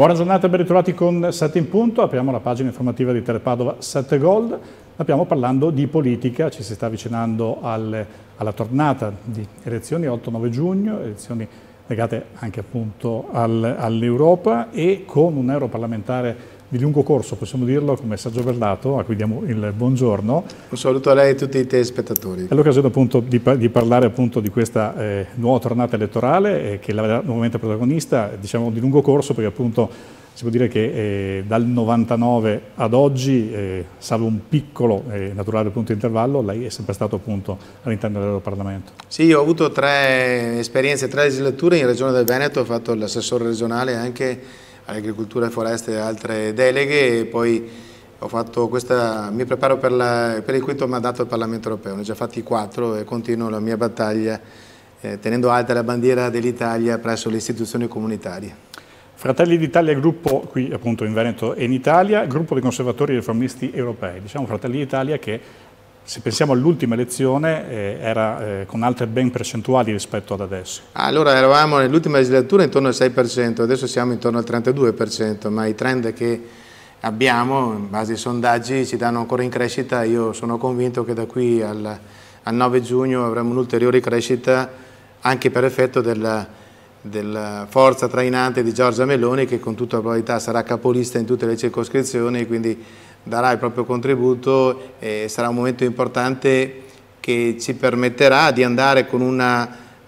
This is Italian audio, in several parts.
Buona giornata, ben ritrovati con 7 in punto. Apriamo la pagina informativa di Telepadova 7 Gold. Abbiamo parlando di politica, ci si sta avvicinando alla tornata di elezioni 8-9 giugno, elezioni legate anche appunto all'Europa e con un europarlamentare di lungo corso, possiamo dirlo, come Sergio Berdato, a cui diamo il buongiorno. Un saluto a lei e a tutti i telespettatori. È l'occasione appunto di parlare appunto di questa nuova tornata elettorale che la vedrà nuovamente protagonista, diciamo di lungo corso, perché appunto si può dire che dal 99 ad oggi, salvo un piccolo naturale punto di intervallo, lei è sempre stato appunto all'interno dell'Europarlamento. Sì, io ho avuto 3 esperienze, 3 legislature in Regione del Veneto, ho fatto l'assessore regionale anche all'agricoltura e foreste e altre deleghe e poi ho fatto mi preparo per il quinto mandato al Parlamento europeo, ne ho già fatti 4 e continuo la mia battaglia tenendo alta la bandiera dell'Italia presso le istituzioni comunitarie. Fratelli d'Italia, gruppo qui appunto in Veneto e in Italia, gruppo dei conservatori e riformisti europei, diciamo Fratelli d'Italia che se pensiamo all'ultima elezione era con altre ben percentuali rispetto ad adesso. Allora eravamo nell'ultima legislatura intorno al 6%, adesso siamo intorno al 32%, ma i trend che abbiamo in base ai sondaggi ci danno ancora in crescita. Io sono convinto che da qui al 9 giugno avremo un'ulteriore crescita anche per effetto della forza trainante di Giorgia Meloni, che con tutta probabilità sarà capolista in tutte le circoscrizioni, quindi darà il proprio contributo e sarà un momento importante che ci permetterà di andare con una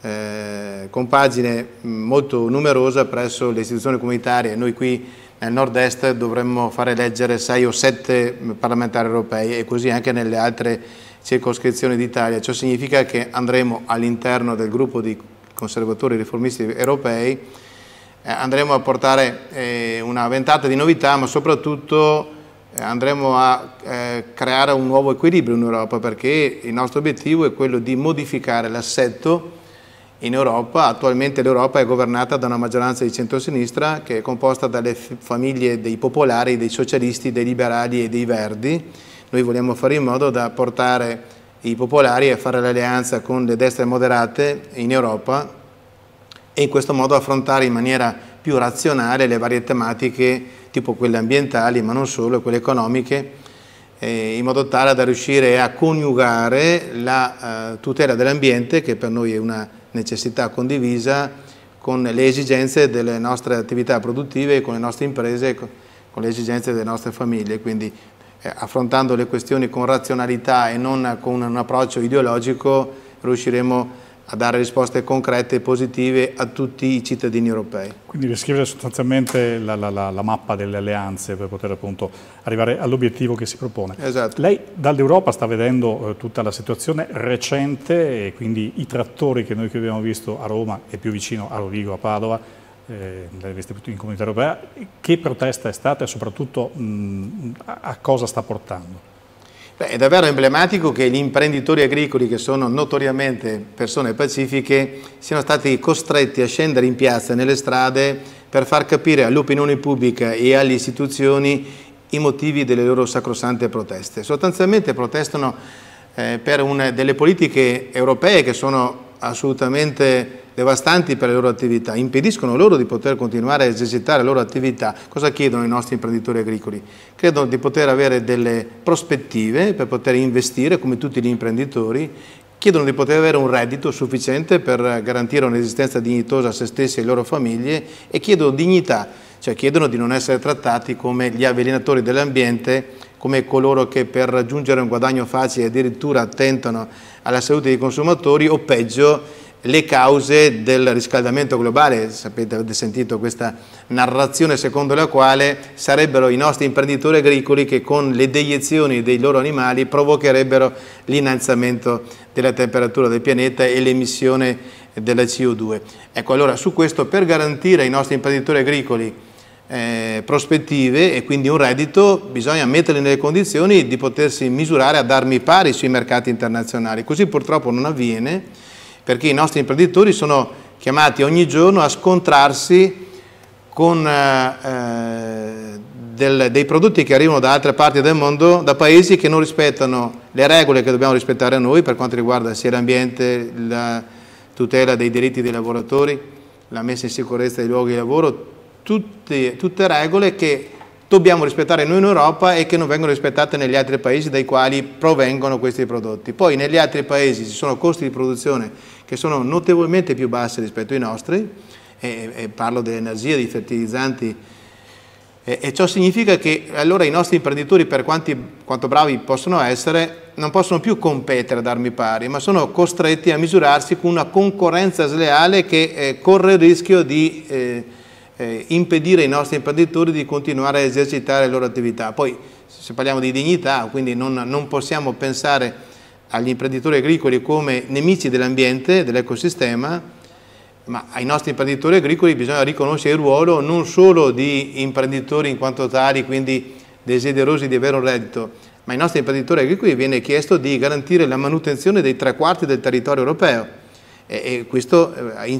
compagine molto numerosa presso le istituzioni comunitarie. Noi qui nel nord-est dovremmo fare eleggere 6 o 7 parlamentari europei e così anche nelle altre circoscrizioni d'Italia. Ciò significa che andremo all'interno del gruppo di conservatori e riformisti europei, andremo a portare una ventata di novità, ma soprattutto andremo a creare un nuovo equilibrio in Europa, perché il nostro obiettivo è quello di modificare l'assetto in Europa. Attualmente l'Europa è governata da una maggioranza di centrosinistra che è composta dalle famiglie dei popolari, dei socialisti, dei liberali e dei verdi. Noi vogliamo fare in modo da portare i popolari a fare l'alleanza con le destre moderate in Europa e in questo modo affrontare in maniera più razionale le varie tematiche tipo quelle ambientali ma non solo, quelle economiche, in modo tale da riuscire a coniugare la tutela dell'ambiente, che per noi è una necessità condivisa, con le esigenze delle nostre attività produttive, con le nostre imprese, con le esigenze delle nostre famiglie. Quindi affrontando le questioni con razionalità e non con un approccio ideologico riusciremo a dare risposte concrete e positive a tutti i cittadini europei. Quindi riscrivere sostanzialmente la mappa delle alleanze per poter appunto arrivare all'obiettivo che si propone. Esatto. Lei dall'Europa sta vedendo tutta la situazione recente e quindi i trattori che noi qui abbiamo visto a Roma e più vicino a Rovigo, a Padova, in Comunità Europea, che protesta è stata e soprattutto a cosa sta portando? Beh, è davvero emblematico che gli imprenditori agricoli, che sono notoriamente persone pacifiche, siano stati costretti a scendere in piazza, nelle strade, per far capire all'opinione pubblica e alle istituzioni i motivi delle loro sacrosante proteste. Sostanzialmente protestano per delle politiche europee che sono assolutamente devastanti per le loro attività, impediscono loro di poter continuare a esercitare la loro attività. Cosa chiedono i nostri imprenditori agricoli? Credono di poter avere delle prospettive per poter investire come tutti gli imprenditori, chiedono di poter avere un reddito sufficiente per garantire un'esistenza dignitosa a se stessi e alle loro famiglie e chiedono dignità, cioè chiedono di non essere trattati come gli avvelenatori dell'ambiente, come coloro che per raggiungere un guadagno facile addirittura attentano alla salute dei consumatori o peggio le cause del riscaldamento globale. Sapete, avete sentito questa narrazione secondo la quale sarebbero i nostri imprenditori agricoli che con le deiezioni dei loro animali provocherebbero l'innalzamento della temperatura del pianeta e l'emissione della CO2. Ecco, allora su questo, per garantire ai nostri imprenditori agricoli prospettive e quindi un reddito, bisogna metterli nelle condizioni di potersi misurare ad armi pari sui mercati internazionali. Così purtroppo non avviene, perché i nostri imprenditori sono chiamati ogni giorno a scontrarsi con dei prodotti che arrivano da altre parti del mondo, da paesi che non rispettano le regole che dobbiamo rispettare noi per quanto riguarda sia l'ambiente, la tutela dei diritti dei lavoratori, la messa in sicurezza dei luoghi di lavoro, tutte regole che dobbiamo rispettare noi in Europa e che non vengono rispettate negli altri paesi dai quali provengono questi prodotti. Poi negli altri paesi ci sono costi di produzione che sono notevolmente più bassi rispetto ai nostri, e parlo dell'energia, dei fertilizzanti, e ciò significa che allora i nostri imprenditori, per quanto bravi possono essere, non possono più competere ad armi pari, ma sono costretti a misurarsi con una concorrenza sleale che corre il rischio di impedire ai nostri imprenditori di continuare a esercitare le loro attività. Poi se parliamo di dignità, quindi non possiamo pensare agli imprenditori agricoli come nemici dell'ambiente, dell'ecosistema, ma ai nostri imprenditori agricoli bisogna riconoscere il ruolo non solo di imprenditori in quanto tali, quindi desiderosi di avere un reddito, ma ai nostri imprenditori agricoli viene chiesto di garantire la manutenzione dei 3/4 del territorio europeo. E questo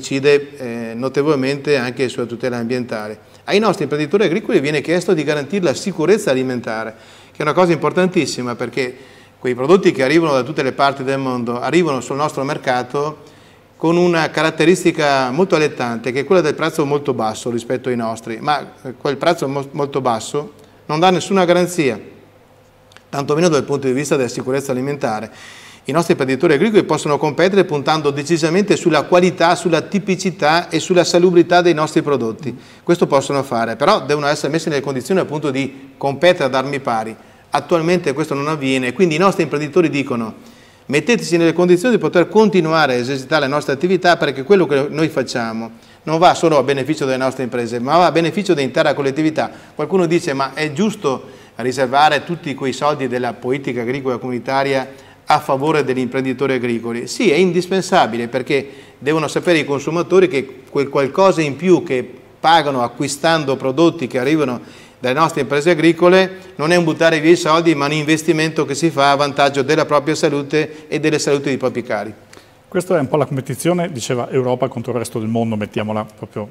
incide notevolmente anche sulla tutela ambientale. Ai nostri imprenditori agricoli viene chiesto di garantire la sicurezza alimentare, che è una cosa importantissima, perché quei prodotti che arrivano da tutte le parti del mondo arrivano sul nostro mercato con una caratteristica molto allettante, che è quella del prezzo molto basso rispetto ai nostri, ma quel prezzo molto basso non dà nessuna garanzia, tantomeno dal punto di vista della sicurezza alimentare. I nostri imprenditori agricoli possono competere puntando decisamente sulla qualità, sulla tipicità e sulla salubrità dei nostri prodotti. Questo possono fare, però devono essere messi nelle condizioni appunto di competere ad armi pari. Attualmente questo non avviene, quindi i nostri imprenditori dicono: metteteci nelle condizioni di poter continuare a esercitare le nostre attività, perché quello che noi facciamo non va solo a beneficio delle nostre imprese, ma va a beneficio dell'intera collettività. Qualcuno dice: ma è giusto riservare tutti quei soldi della politica agricola comunitaria a favore degli imprenditori agricoli? Sì, è indispensabile, perché devono sapere i consumatori che quel qualcosa in più che pagano acquistando prodotti che arrivano dalle nostre imprese agricole non è un buttare via i soldi, ma un investimento che si fa a vantaggio della propria salute e delle salute dei propri cari. Questa è un po' la competizione, diceva, Europa contro il resto del mondo, mettiamola proprio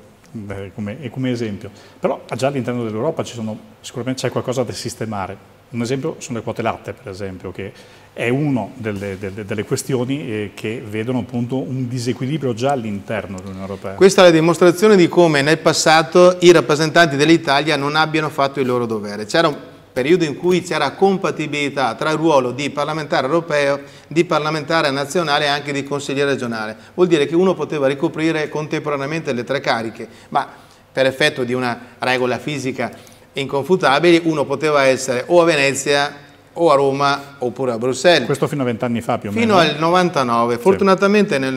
come esempio. Però già all'interno dell'Europa sicuramente c'è qualcosa da sistemare. Un esempio sono le quote latte, per esempio, che è una delle questioni che vedono appunto un disequilibrio già all'interno dell'Unione Europea. Questa è la dimostrazione di come nel passato i rappresentanti dell'Italia non abbiano fatto il loro dovere. C'era un periodo in cui c'era compatibilità tra il ruolo di parlamentare europeo, di parlamentare nazionale e anche di consigliere regionale. Vuol dire che uno poteva ricoprire contemporaneamente le 3 cariche, ma per effetto di una regola fisica inconfutabile uno poteva essere o a Venezia o a Roma oppure a Bruxelles. Questo fino a 20 anni fa più o meno? Fino al 99. Sì. Fortunatamente nel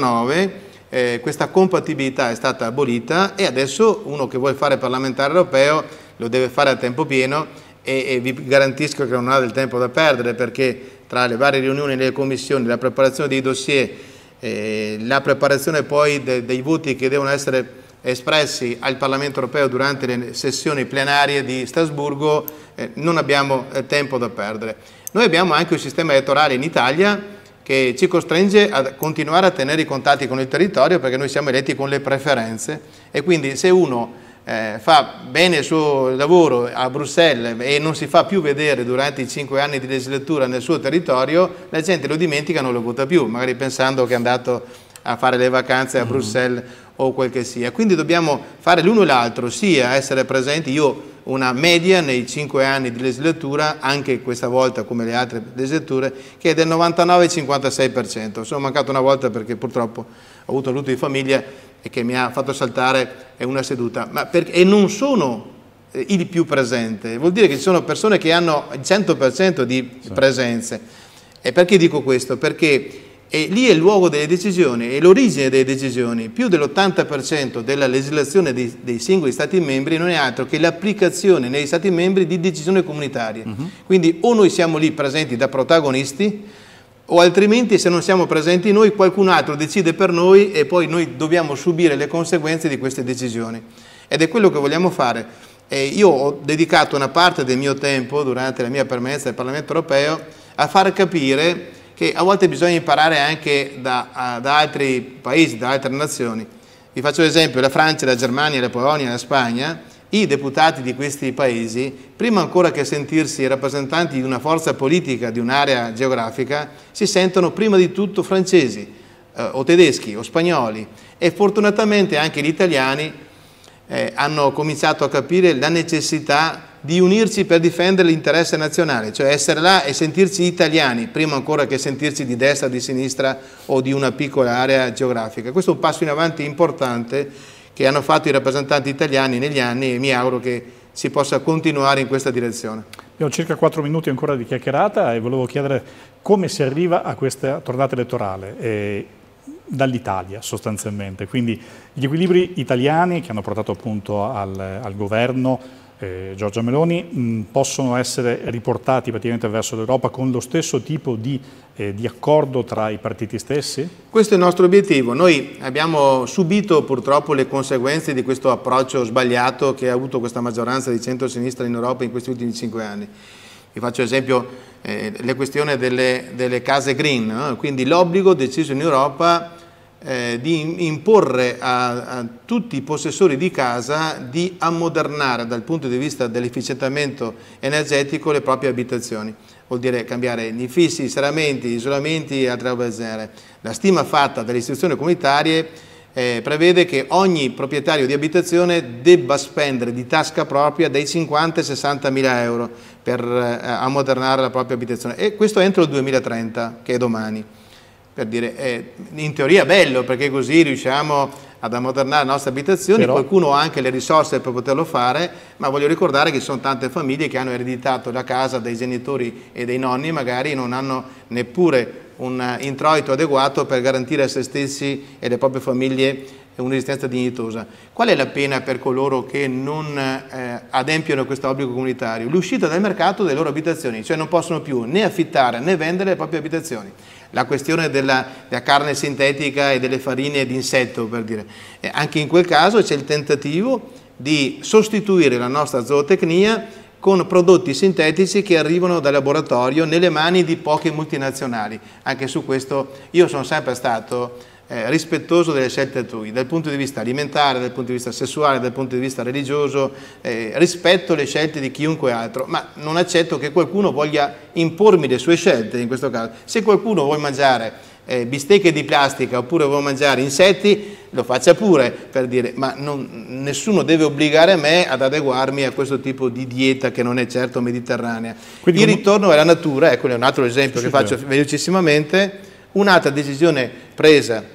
99 questa compatibilità è stata abolita e adesso uno che vuole fare parlamentare europeo lo deve fare a tempo pieno, e vi garantisco che non ha del tempo da perdere, perché tra le varie riunioni delle commissioni, la preparazione dei dossier, la preparazione poi dei voti che devono essere espressi al Parlamento europeo durante le sessioni plenarie di Strasburgo, non abbiamo tempo da perdere. Noi abbiamo anche un sistema elettorale in Italia che ci costringe a continuare a tenere i contatti con il territorio, perché noi siamo eletti con le preferenze, e quindi se uno fa bene il suo lavoro a Bruxelles e non si fa più vedere durante i 5 anni di legislatura nel suo territorio, la gente lo dimentica e non lo vota più, magari pensando che è andato a fare le vacanze a Bruxelles o quel che sia. Quindi dobbiamo fare l'uno e l'altro, sia essere presenti. Io una media nei 5 anni di legislatura, anche questa volta come le altre legislature, che è del 99,56%. Sono mancato una volta perché purtroppo ho avuto un lutto di famiglia e che mi ha fatto saltare una seduta, e non sono il più presente, vuol dire che ci sono persone che hanno il 100% di presenze. E perché dico questo? Perché lì è il luogo delle decisioni e l'origine delle decisioni. Più dell'80% della legislazione dei singoli Stati membri non è altro che l'applicazione negli Stati membri di decisioni comunitarie. Quindi o noi siamo lì presenti da protagonisti, o altrimenti, se non siamo presenti noi, qualcun altro decide per noi e poi noi dobbiamo subire le conseguenze di queste decisioni. Ed è quello che vogliamo fare. Io ho dedicato una parte del mio tempo, durante la mia permanenza al Parlamento europeo, a far capire che a volte bisogna imparare anche da altri paesi, da altre nazioni. Vi faccio l'esempio: la Francia, la Germania, la Polonia, la Spagna. I deputati di questi paesi, prima ancora che sentirsi rappresentanti di una forza politica, di un'area geografica, si sentono prima di tutto francesi o tedeschi o spagnoli, e fortunatamente anche gli italiani hanno cominciato a capire la necessità di unirci per difendere l'interesse nazionale, cioè essere là e sentirci italiani, prima ancora che sentirci di destra, di sinistra o di una piccola area geografica. Questo è un passo in avanti importante che hanno fatto i rappresentanti italiani negli anni e mi auguro che si possa continuare in questa direzione. Abbiamo circa 4 minuti ancora di chiacchierata e volevo chiedere come si arriva a questa tornata elettorale dall'Italia sostanzialmente, quindi gli equilibri italiani che hanno portato appunto al governo Giorgia Meloni possono essere riportati praticamente verso l'Europa con lo stesso tipo di accordo tra i partiti stessi? Questo è il nostro obiettivo. Noi abbiamo subito purtroppo le conseguenze di questo approccio sbagliato che ha avuto questa maggioranza di centro-sinistra in Europa in questi ultimi 5 anni. Vi faccio esempio le questioni delle case green, no? Quindi l'obbligo deciso in Europa di imporre a tutti i possessori di casa di ammodernare dal punto di vista dell'efficientamento energetico le proprie abitazioni. Vuol dire cambiare gli infissi, i serramenti, gli isolamenti e altre robe del genere. La stima fatta dalle istituzioni comunitarie prevede che ogni proprietario di abitazione debba spendere di tasca propria dai 50 ai 60 mila euro per ammodernare la propria abitazione, e questo entro il 2030, che è domani. Per dire, in teoria è bello, perché così riusciamo ad ammodernare le nostre abitazioni, qualcuno ha anche le risorse per poterlo fare, ma voglio ricordare che ci sono tante famiglie che hanno ereditato la casa dai genitori e dai nonni, magari non hanno neppure un introito adeguato per garantire a se stessi e alle proprie famiglie un'esistenza dignitosa. Qual è la pena per coloro che non adempiono questo obbligo comunitario? L'uscita dal mercato delle loro abitazioni, cioè non possono più né affittare né vendere le proprie abitazioni. La questione della carne sintetica e delle farine d'insetto, per dire. Anche in quel caso c'è il tentativo di sostituire la nostra zootecnia con prodotti sintetici che arrivano dal laboratorio nelle mani di poche multinazionali. Anche su questo io sono sempre stato rispettoso delle scelte altrui, dal punto di vista alimentare, dal punto di vista sessuale, dal punto di vista religioso, rispetto le scelte di chiunque altro, ma non accetto che qualcuno voglia impormi le sue scelte in questo caso. Se qualcuno vuole mangiare bistecche di plastica oppure vuole mangiare insetti, lo faccia pure, per dire, ma nessuno deve obbligare me ad adeguarmi a questo tipo di dieta che non è certo mediterranea. Quindi il ritorno alla natura, ecco un altro esempio che faccio velocissimamente, un'altra decisione presa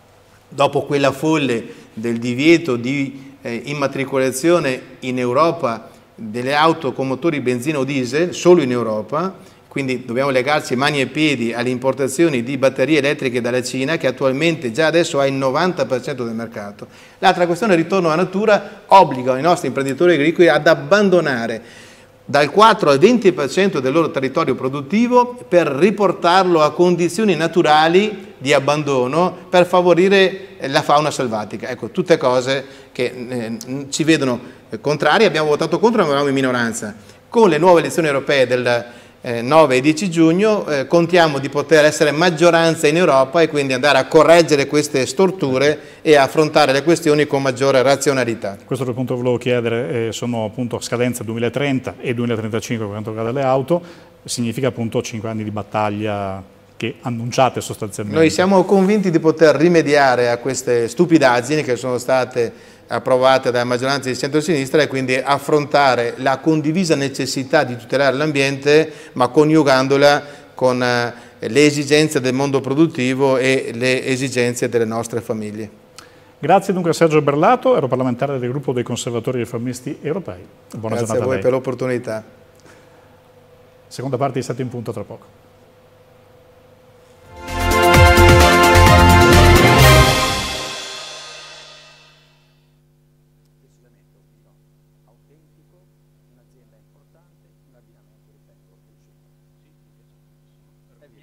dopo quella folle del divieto di immatricolazione in Europa delle auto con motori benzina o diesel, solo in Europa, quindi dobbiamo legarci mani e piedi alle importazioni di batterie elettriche dalla Cina, che attualmente già adesso ha il 90% del mercato. L'altra questione, il ritorno alla natura, obbliga i nostri imprenditori agricoli ad abbandonare dal 4 al 20% del loro territorio produttivo per riportarlo a condizioni naturali di abbandono per favorire la fauna selvatica. Ecco, tutte cose che ci vedono contrari. Abbiamo votato contro, ma eravamo in minoranza. Con le nuove elezioni europee del 9 e 10 giugno contiamo di poter essere maggioranza in Europa e quindi andare a correggere queste storture e a affrontare le questioni con maggiore razionalità. Questo è il punto che volevo chiedere, sono appunto scadenza 2030 e 2035 per quanto riguarda le auto, significa appunto 5 anni di battaglia che annunciate sostanzialmente. Noi siamo convinti di poter rimediare a queste stupidaggini che sono state approvate dalla maggioranza di centro-sinistra e quindi affrontare la condivisa necessità di tutelare l'ambiente, ma coniugandola con le esigenze del mondo produttivo e le esigenze delle nostre famiglie. Grazie dunque a Sergio Berlato, europarlamentare del gruppo dei conservatori riformisti europei. Buona giornata a lei. Grazie a voi per l'opportunità. Seconda parte di Stato in Punto tra poco.